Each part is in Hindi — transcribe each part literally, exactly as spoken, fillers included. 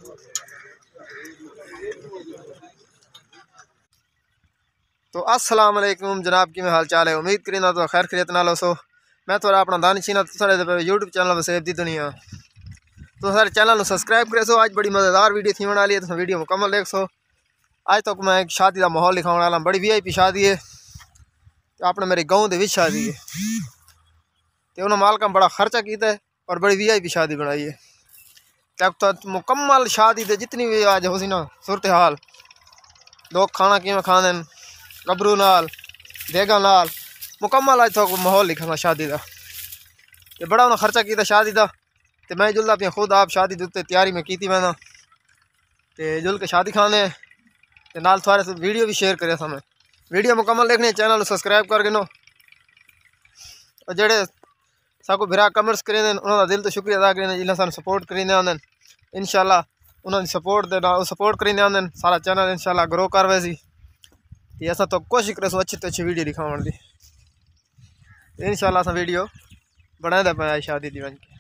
तो अस्सलाम वालेकुम जनाब, की हाल चाल है। उम्मीद करीना तो खैर खरीत ना लो सो। मैं थोड़ा अपना दानिश ना तो यूट्यूब चैनल पर सेव दी दुनिया तो सारे चैनल सब्सक्राइब करे सो। आज बड़ी मज़ेदार वीडियो थी बना ली, तो वीडियो मुकम्मल देख सो। आज तक तो मैं एक शादी का माहौल दिखाने वाला, बड़ी वी आई पी शादी है अपने मेरे गाँव के शादी है। तो उन्होंने मालका बड़ा खर्चा किया है और बड़ी वी आई पी शादी बनाई है। तब तो मुकम्मल शादी दे जितनी भी आज हो सी ना सूरत हाल, लोग खाना किमें खाने गबरू नाल देगा नाल मुकम्मल आज तक माहौल लिखा शादी का। तो बड़ा उन्हें खर्चा किया शादी का। तो मैं जुलदा पे खुद आप शादी के उत्ते तैयारी में की थी मैं ना, तो जुल के शादी खाने ते नाल थोड़े से वीडियो भी शेयर करे मैं। वीडियो मुकम्मल देखने चैनल सब्सक्राइब कर गिनो। और जेड़े साको भरा कमेंट्स करे उन्होंने दिल तो शुक्रिया अदा करें जिन्हें सानू सपोर्ट करीने आंदे। इंशाल्लाह उन्होंने सपोर्ट दे सपोर्ट करीने आंदे सारा चैनल इंशाल्लाह ग्रो करवे सी। ऐसा तो कोशिश करे सो अच्छी तो अच्छी वीडियो दिखावन दी। इंशाल्लाह असा वीडियो बनाए दे पाया शादी दी बन के।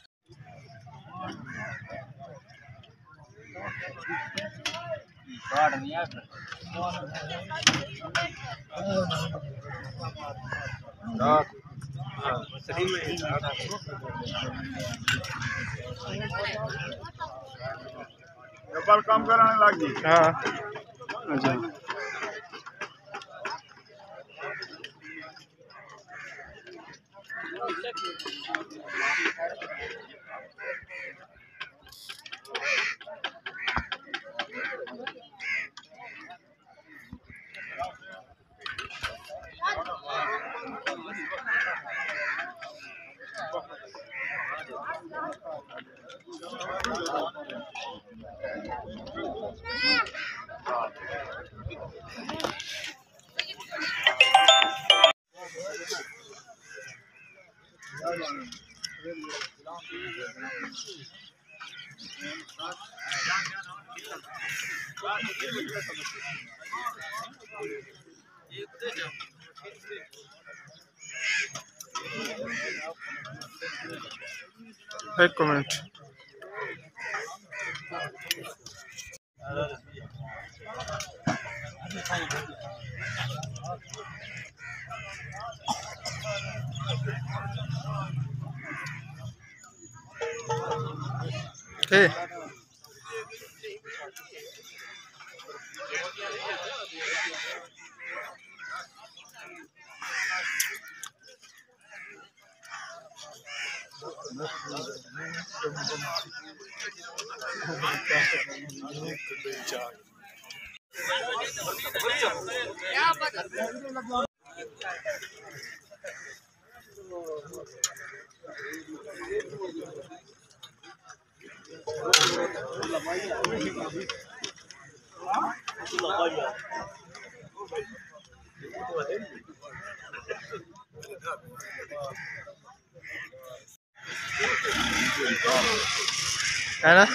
काम कराने लगी। हाँ अच्छा एक कमेंट ठीक है ना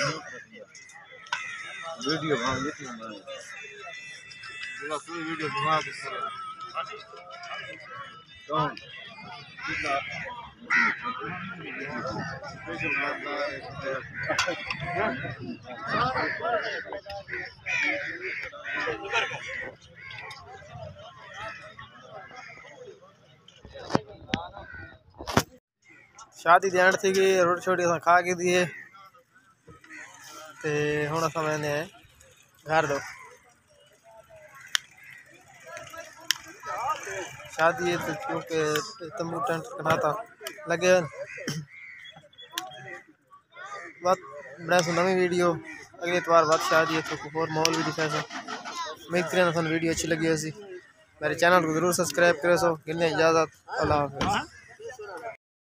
वीडियो बना लेती हूं मैं। जरा पूरी वीडियो बना दे सर। तो कितना वीडियो बनाता है। शादी दी एंड थी गई, रोटी छोटी असा खा के दिए ते हुण असा मैंने घर दो शादी है तो क्योंकि तंबू टेंट कना था लगे बात बना सो नवी वीडियो अगले इतवार बाद शादी है तो और माहौल भी दिखा सो। उम्मीद करें वीडियो अच्छी लगी होगी। मेरे चैनल को जरूर सब्सक्राइब करें सो। गिनने इजाज़त, अल्लाह हाफ़िज़।